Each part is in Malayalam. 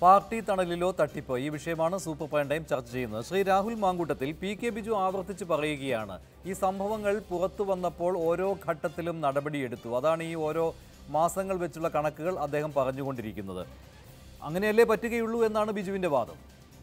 പാർട്ടി തണലിലോ തട്ടിപ്പോ ഈ വിഷയമാണ് സൂപ്പർ പ്രൈം ടൈം ചർച്ച ചെയ്യുന്നത്. ശ്രീ രാഹുൽ മാങ്കൂട്ടത്തിൽ PK ബിജു ആവർത്തിച്ച് പറയുകയാണ്, ഈ സംഭവങ്ങൾ പുറത്തു വന്നപ്പോൾ ഓരോ ഘട്ടത്തിലും നടപടിയെടുത്തു. അതാണ് ഈ ഓരോ മാസങ്ങൾ വെച്ചുള്ള കണക്കുകൾ അദ്ദേഹം പറഞ്ഞുകൊണ്ടിരിക്കുന്നത്. അങ്ങനെയല്ലേ പറ്റുകയുള്ളൂ എന്നാണ് ബിജുവിൻ്റെ വാദം.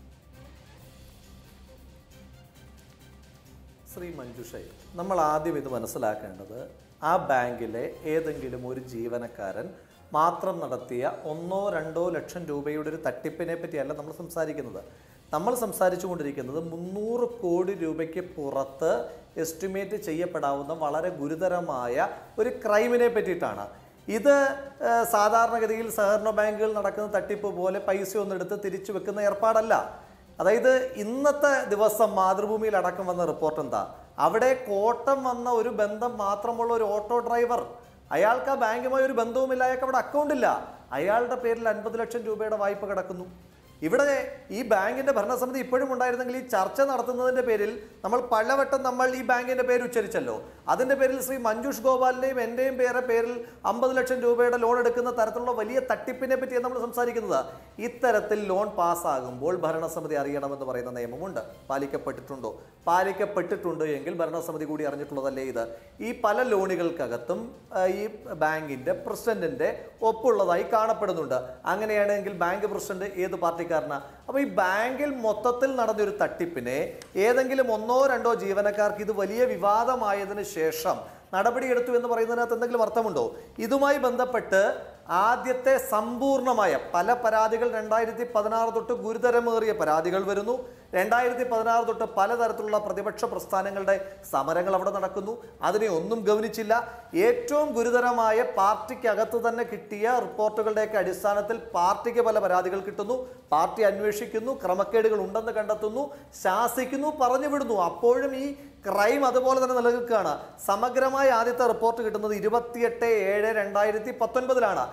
ശ്രീ മഞ്ജുഷേ, നമ്മൾ ആദ്യം ഇത് മനസ്സിലാക്കേണ്ടത്, ആ ബാങ്കിലെ ഏതെങ്കിലും ഒരു ജീവനക്കാരൻ മാത്രം നടത്തിയ 1-2 ലക്ഷം രൂപയുടെ ഒരു തട്ടിപ്പിനെ പറ്റിയല്ല നമ്മൾ സംസാരിക്കുന്നത്. നമ്മൾ സംസാരിച്ചു കൊണ്ടിരിക്കുന്നത് 300 കോടി രൂപയ്ക്ക് പുറത്ത് എസ്റ്റിമേറ്റ് ചെയ്യപ്പെടാവുന്ന വളരെ ഗുരുതരമായ ഒരു ക്രൈമിനെ പറ്റിയിട്ടാണ്. ഇത് സാധാരണഗതിയിൽ സഹകരണ ബാങ്കുകൾ നടക്കുന്ന തട്ടിപ്പ് പോലെ പൈസ ഒന്നെടുത്ത് തിരിച്ചു വെക്കുന്ന ഏർപ്പാടല്ല. അതായത് ഇന്നത്തെ ദിവസം മാതൃഭൂമിയിൽ അടക്കം വന്ന റിപ്പോർട്ട് എന്താ? അവിടെ കോട്ടം വന്ന ഒരു ബന്ധം മാത്രമുള്ള ഒരു ഓട്ടോ ഡ്രൈവർ, അയാൾക്ക് ആ ബാങ്കുമായി ഒരു ബന്ധവുമില്ല, അയാൾക്ക് അവിടെ അക്കൗണ്ടില്ല, അയാളുടെ പേരിൽ 50 ലക്ഷം രൂപയുടെ വായ്പ കിടക്കുന്നു. ഇവിടെ ഈ ബാങ്കിന്റെ ഭരണസമിതി ഇപ്പോഴും ഉണ്ടായിരുന്നെങ്കിൽ ഈ ചർച്ച നടത്തുന്നതിന്റെ പേരിൽ നമ്മൾ പലവട്ടം ഈ ബാങ്കിന്റെ പേര് ഉച്ചരിച്ചല്ലോ. അതിന്റെ പേരിൽ ശ്രീ മഞ്ജുഷ് ഗോപാലിന്റെയും എന്റെയും പേരിൽ 50 ലക്ഷം രൂപയുടെ ലോൺ എടുക്കുന്ന തരത്തിലുള്ള വലിയ തട്ടിപ്പിനെ പറ്റിയാണ് നമ്മൾ സംസാരിക്കുന്നത്. ഇത്തരത്തിൽ ലോൺ പാസ്സാകുമ്പോൾ ഭരണസമിതി അറിയണമെന്ന് പറയുന്ന നിയമമുണ്ട്. പാലിക്കപ്പെട്ടിട്ടുണ്ടോ? പാലിക്കപ്പെട്ടിട്ടുണ്ട് എങ്കിൽ ഭരണസമിതി കൂടി അറിഞ്ഞിട്ടുള്ളതല്ലേ ഇത്? ഈ പല ലോണുകൾക്കകത്തും ഈ ബാങ്കിന്റെ പ്രസിഡന്റിന്റെ ഒപ്പുള്ളതായി കാണപ്പെടുന്നുണ്ട്. അങ്ങനെയാണെങ്കിൽ ബാങ്ക് പ്രസിഡന്റ് ഏത് പാർട്ടിക്കാരനാണ്? അപ്പോൾ ഈ ബാങ്കിൽ മൊത്തത്തിൽ നടന്നൊരു തട്ടിപ്പിനെ ഏതെങ്കിലും 1-2 ജീവനക്കാർക്ക് ഇത് വലിയ വിവാദമായതിനു ശേഷം നടപടിയെടുത്തു എന്ന് പറയുന്നതിനകത്ത് എന്തെങ്കിലും അർത്ഥമുണ്ടോ? ഇതുമായി ബന്ധപ്പെട്ട് ആദ്യത്തെ സമ്പൂർണമായ പല പരാതികൾ 2016 തൊട്ട് ഗുരുതരമേറിയ പരാതികൾ വരുന്നു. 2016 തൊട്ട് പലതരത്തിലുള്ള പ്രതിപക്ഷ പ്രസ്ഥാനങ്ങളുടെ സമരങ്ങൾ അവിടെ നടക്കുന്നു. അതിനെ ഒന്നും ഗൗനിച്ചില്ല. ഏറ്റവും ഗുരുതരമായ പാർട്ടിക്കകത്ത് തന്നെ കിട്ടിയ റിപ്പോർട്ടുകളുടെയൊക്കെ അടിസ്ഥാനത്തിൽ പാർട്ടിക്ക് പല പരാതികൾ കിട്ടുന്നു. പാർട്ടി അന്വേഷിക്കുന്നു, ക്രമക്കേടുകൾ ഉണ്ടെന്ന് കണ്ടെത്തുന്നു, ശാസിക്കുന്നു, പറഞ്ഞു വിടുന്നു. അപ്പോഴും ഈ ക്രൈം അതുപോലെ തന്നെ നിലനിൽക്കുകയാണ്. സമഗ്രമായ ആദ്യത്തെ റിപ്പോർട്ട് കിട്ടുന്നത് 28/7/2019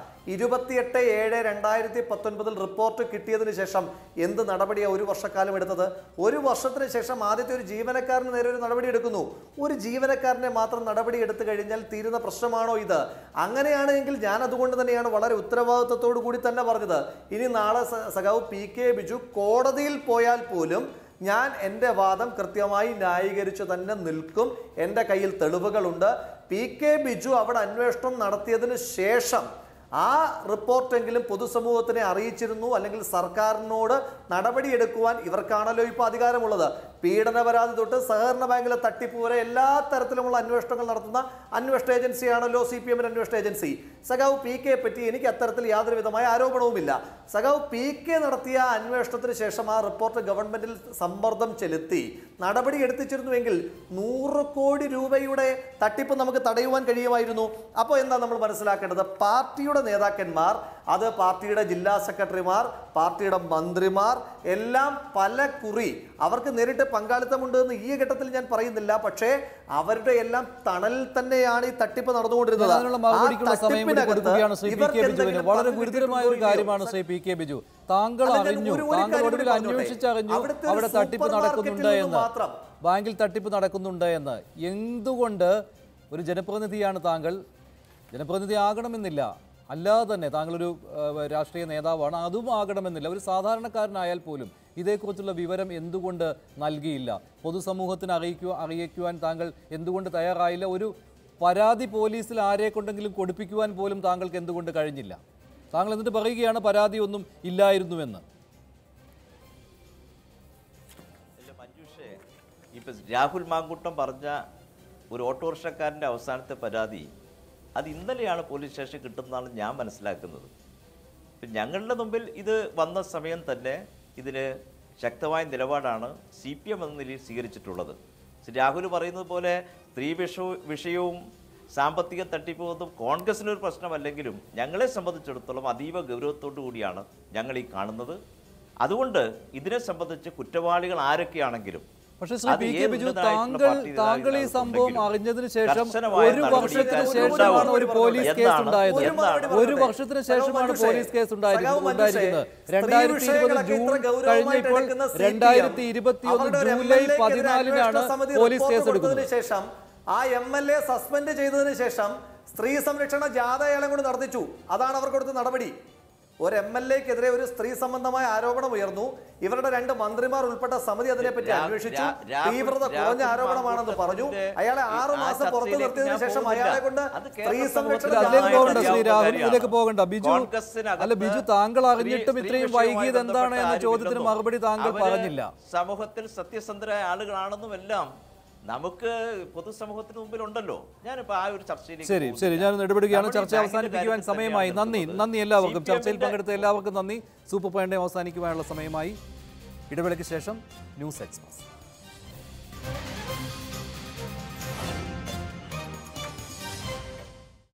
28/7/2019 റിപ്പോർട്ട് കിട്ടിയതിന് ശേഷം എന്ത് നടപടിയാണ് ഒരു വർഷക്കാലം എടുത്തത്? ഒരു വർഷത്തിന് ശേഷം ആദ്യത്തെ ഒരു ജീവനക്കാരന് നേരെ ഒരു നടപടി എടുക്കുന്നു. ഒരു ജീവനക്കാരനെ മാത്രം നടപടി എടുത്തു കഴിഞ്ഞാൽ തീരുന്ന പ്രശ്നമാണോ ഇത്? അങ്ങനെയാണെങ്കിൽ ഞാൻ അതുകൊണ്ട് തന്നെയാണ് വളരെ ഉത്തരവാദിത്വത്തോടു കൂടി തന്നെ പറഞ്ഞത്, ഇനി നാളെ സഖാവ് PK ബിജു കോടതിയിൽ പോയാൽ പോലും ഞാൻ എൻ്റെ വാദം കൃത്യമായി ന്യായീകരിച്ചു തന്നെ നിൽക്കും. എൻ്റെ കയ്യിൽ തെളിവുകളുണ്ട്. PK ബിജു അവിടെ അന്വേഷണം നടത്തിയതിന് ശേഷം ആ റിപ്പോർട്ടെങ്കിലും പൊതുസമൂഹത്തിനെ അറിയിച്ചിരുന്നു, അല്ലെങ്കിൽ സർക്കാരിനോട് നടപടിയെടുക്കുവാൻ ഇവർക്കാണല്ലോ ഇപ്പോൾ അധികാരമുള്ളത്. പീഡന പരാതി തൊട്ട് സഹകരണ ബാങ്കിലെ തട്ടിപ്പ് വരെ എല്ലാ തരത്തിലുമുള്ള അന്വേഷണങ്ങൾ നടത്തുന്ന അന്വേഷണ ഏജൻസിയാണല്ലോ CPM അന്വേഷണ ഏജൻസി. സഖാവ് PK പറ്റി എനിക്ക് അത്തരത്തിൽ യാതൊരു വിധമായ ആരോപണവുമില്ല. സഖാവ് PK നടത്തിയ അന്വേഷണത്തിന് ശേഷം ആ റിപ്പോർട്ട് ഗവൺമെന്റിൽ സമ്മർദ്ദം ചെലുത്തി നടപടി എടുത്തിരുന്നുവെങ്കിൽ 100 കോടി രൂപയുടെ തട്ടിപ്പ് നമുക്ക് തടയുവാൻ കഴിയുമായിരുന്നു. അപ്പോൾ എന്താ നമ്മൾ മനസ്സിലാക്കേണ്ടത്? പാർട്ടിയുടെ നേതാക്കന്മാർ, അത് പാർട്ടിയുടെ ജില്ലാ സെക്രട്ടറിമാർ, പാർട്ടിയുടെ മന്ത്രിമാർ എല്ലാം പല കുറി അവർക്ക് നേരിട്ട് പങ്കാളിത്തമുണ്ട് എന്ന് ഈ ഘട്ടത്തിൽ ഞാൻ പറയുന്നില്ല. പക്ഷേ അവരുടെ എല്ലാം തണലിൽ തന്നെയാണ് ഈ തട്ടിപ്പ് നടന്നുകൊണ്ടിരുന്നത്. വളരെ ഗുരുതരമായ ഒരു കാര്യമാണ് ശ്രീ PK ബിജു. താങ്കൾ അറിഞ്ഞു, താങ്കൾ ഒടുവിൽ അന്വേഷിച്ചറിഞ്ഞു അവിടെ തട്ടിപ്പ് നടക്കുന്നുണ്ട് എന്ന്, ബാങ്കിൽ തട്ടിപ്പ് നടക്കുന്നുണ്ട് എന്ന്. എന്തുകൊണ്ട് ഒരു ജനപ്രതിനിധിയാണ് താങ്കൾ, ജനപ്രതിനിധി ആകണമെന്നില്ല, അല്ലാതെ തന്നെ താങ്കളൊരു രാഷ്ട്രീയ നേതാവാണ്, അതും ആകണമെന്നില്ല, ഒരു സാധാരണക്കാരനായാൽ പോലും ഇതേക്കുറിച്ചുള്ള വിവരം എന്തുകൊണ്ട് നൽകിയില്ല? പൊതുസമൂഹത്തിന് അറിയിക്കുവാൻ താങ്കൾ എന്തുകൊണ്ട് തയ്യാറായില്ല? ഒരു പരാതി പോലീസിൽ ആരെ കൊണ്ടെങ്കിലും കൊടുപ്പിക്കുവാൻ പോലും താങ്കൾക്ക് എന്തുകൊണ്ട് കഴിഞ്ഞില്ല? താങ്കൾ എന്നിട്ട് പറയുകയാണ് പരാതി ഒന്നും ഇല്ലായിരുന്നുവെന്ന്. മഞ്ജുഷേ, ഇപ്പം രാഹുൽ മാങ്കൂട്ടം പറഞ്ഞ ഒരു ഓട്ടോറിക്ഷക്കാരൻ്റെ അവസാനത്തെ പരാതി അത് ഇന്നലെയാണ് പോലീസ് സ്റ്റേഷൻ കിട്ടുന്നതാണ് ഞാൻ മനസ്സിലാക്കുന്നത്. ഇപ്പം ഞങ്ങളുടെ മുമ്പിൽ ഇത് വന്ന സമയം തന്നെ ഇതിന് ശക്തമായ നിലപാടാണ് CPM എന്ന നിലയിൽ സ്വീകരിച്ചിട്ടുള്ളത്. രാഹുൽ പറയുന്നത് പോലെ സ്ത്രീ വിഷയവും സാമ്പത്തിക തട്ടിപ്പും കോൺഗ്രസിനൊരു പ്രശ്നമല്ലെങ്കിലും ഞങ്ങളെ സംബന്ധിച്ചിടത്തോളം അതീവ ഗൗരവത്തോടു കൂടിയാണ് ഞങ്ങൾ ഈ കാണുന്നത്. അതുകൊണ്ട് ഇതിനെ സംബന്ധിച്ച് കുറ്റവാളികൾ ആരൊക്കെയാണെങ്കിലും, പക്ഷേ ശ്രീ PK ബിജു, താങ്കൾ ഈ സംഭവം അറിഞ്ഞതിന് ശേഷം ഒരു വർഷത്തിന് ശേഷമാണ് ഒരു പോലീസ് കേസ് ഉണ്ടായത്. ഒരു വർഷത്തിന് ശേഷമാണ് പോലീസ് കേസ് ഉണ്ടായിരിക്കുന്നത്. 2020 ജൂൺ കഴിഞ്ഞപ്പോൾ 2021 ജൂലൈ 14-നാണ് പോലീസ് കേസ് എടുക്കുന്നത്. ശേഷം ആ MLA സസ്പെൻഡ് ചെയ്തതിന് ശേഷം സ്ത്രീ സംരക്ഷണ ജാഥ അയാളെ കൊണ്ട് നടത്തിച്ചു. അതാണ് അവർ കൊടുത്ത നടപടി. ഒരു MLA-ക്കെതിരെ ഒരു സ്ത്രീ സംബന്ധമായ ആരോപണം ഉയർന്നു. ഇവരുടെ 2 മന്ത്രിമാർ ഉൾപ്പെട്ട സമിതി അതിനെപ്പറ്റി അന്വേഷിച്ചു. തീവ്രത കുറഞ്ഞ ആരോപണമാണെന്ന് പറഞ്ഞു. അയാളെ 6 മാസം പുറത്തു നിർത്തിയതിനു ശേഷം അയാളെ കൊണ്ട് സ്ത്രീ രാഹുലിലേക്ക് പോകണ്ട. ബിജു താങ്കൾ അറിഞ്ഞിട്ടും ഇത്രയും വൈകിയത് എന്താണ് എന്ന ചോദ്യത്തിന് മറുപടി താങ്കൾ പറഞ്ഞില്ല. സമൂഹത്തിൽ സത്യസന്ധരായ ആളുകളാണെന്നുമെല്ലാം നമുക്ക് പൊതുസമൂഹത്തിന് മുമ്പിലുണ്ടല്ലോ. ഞാനിപ്പോ ആ ഒരു ചർച്ചയിലേക്ക് ശരി ഞാൻ ഇടപെടുകയാണ്. ചർച്ച അവസാനിപ്പിക്കുവാൻ സമയമായി. നന്ദി എല്ലാവർക്കും. ചർച്ചയിൽ പങ്കെടുത്ത എല്ലാവർക്കും നന്ദി. സൂപ്പർ പോയിന്റ് അവസാനിക്കുവാനുള്ള സമയമായി. ഇടവേളയ്ക്ക് ശേഷം ന്യൂസ് എക്സ്പ്രസ്.